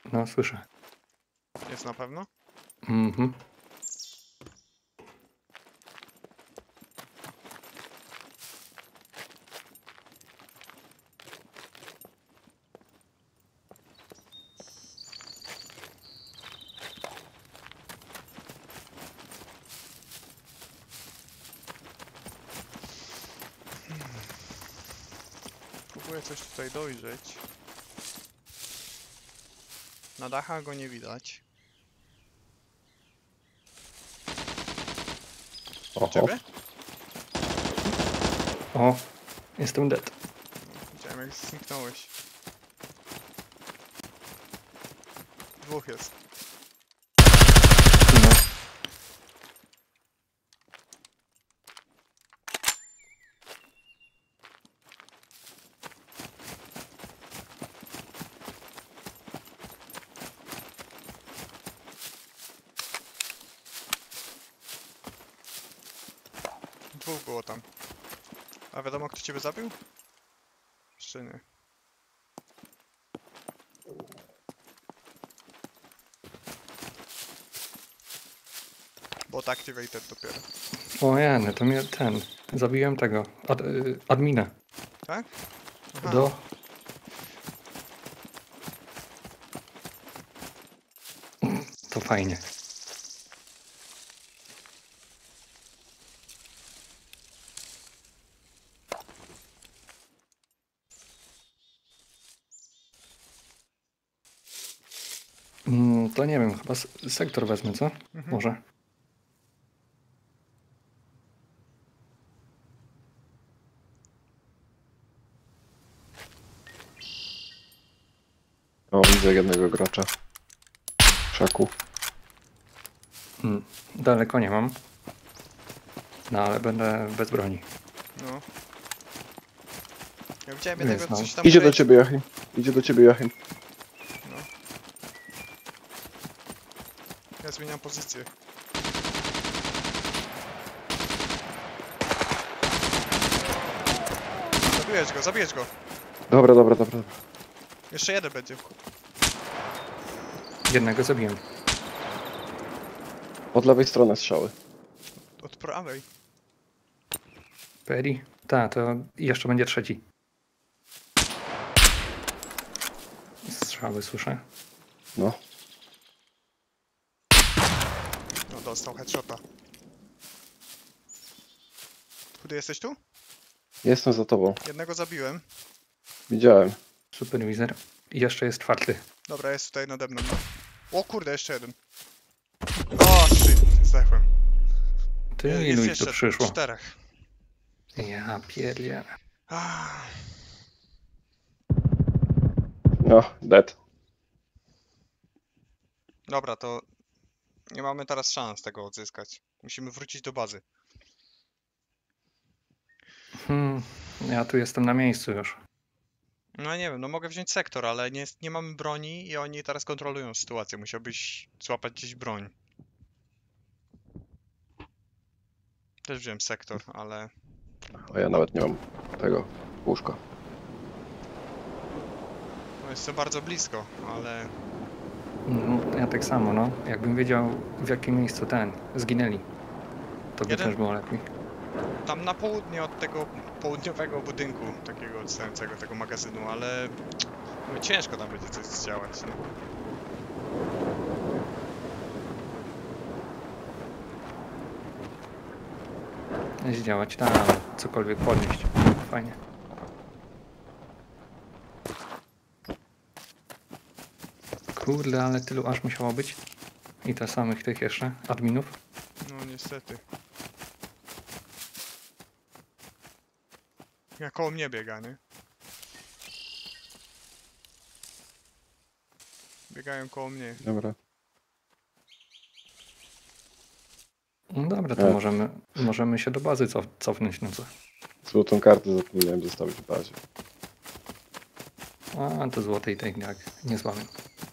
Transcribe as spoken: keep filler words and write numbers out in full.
No, słyszę. Jest na pewno? Mhm. Próbuję coś tutaj dojrzeć. Na dachach go nie widać. Oho. Ciebie? O, jestem dead. Widziałem jak zniknąłeś. Dwóch jest. No. Dwóch było tam. A wiadomo kto ciebie zabił? Jeszcze nie. Bot activated dopiero. O jany, to mnie ten. Zabiłem tego. Ad, y, admina. Tak? Aha. Do. To fajnie. Mm, to nie wiem, chyba s- sektor wezmę, co? Mhm. Może. O, widzę jednego gracza. W szaku. Mm, daleko nie mam. No ale będę bez broni. No. Ja widziałem Jest, jednego no. coś tam Idzie do kręci. ciebie, Joachim. Idzie do ciebie, Joachim. No. Ja zmieniam pozycję. Zabijesz go, zabijesz go. Dobra, dobra, dobra. dobra. Jeszcze jeden będzie. Jednego zabiłem. Od lewej strony strzały. Od prawej. Peri? Tak, to jeszcze będzie trzeci. Strzały słyszę. No. No dostał headshota. Chudy jesteś tu? Jestem za tobą. Jednego zabiłem. Widziałem. Superwizor. I jeszcze jest czwarty. Dobra, jest tutaj nade mną. O kurde, jeszcze jeden. O, shit, zdechłem. Ty Je- ilu ich jeszcze tu przyszło? czterech. Ja pierdzielę. Ah, No, dead. Dobra, to nie mamy teraz szans tego odzyskać. Musimy wrócić do bazy. Hmm, ja tu jestem na miejscu już. No nie wiem, no mogę wziąć sektor, ale nie, nie mamy broni i oni teraz kontrolują sytuację. Musiałbyś złapać gdzieś broń. Też wziąłem sektor, ale A ja nawet nie mam tego łóżka. no jest to bardzo blisko, ale No, ja tak samo, no. Jakbym wiedział w jakim miejscu ten zginęli, to by Jeden? też było lepiej. tam na południe od tego południowego budynku, takiego odstającego tego magazynu, ale no, ciężko tam będzie coś zdziałać. No. Zdziałać tam, cokolwiek podnieść. Fajnie. Kurde, ale tylu aż musiało być. I te samych tych jeszcze, adminów. No niestety. Ja koło mnie biega, nie? Biegają koło mnie. Dobra. No dobra, to E. możemy, możemy się do bazy cof cofnąć, no co? Złotą kartę zapomniałem zostawić w bazie. A, to złotej tej tak, nie złamię.